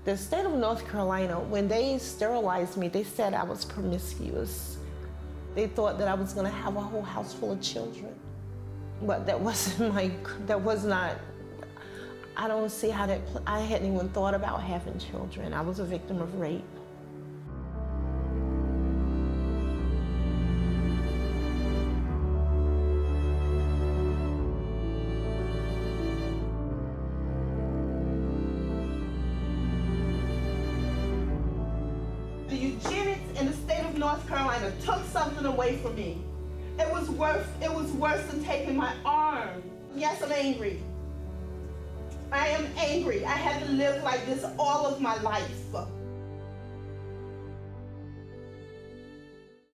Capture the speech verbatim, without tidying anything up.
The state of North Carolina, when they sterilized me, they said I was promiscuous. They thought that I was going to have a whole house full of children. But that wasn't my, that was not, I don't see how that, I hadn't even thought about having children. I was a victim of rape. The eugenics in the state of North Carolina took something away from me. It was worse, it was worse than taking my arm. Yes, I'm angry. I am angry. I had to live like this all of my life.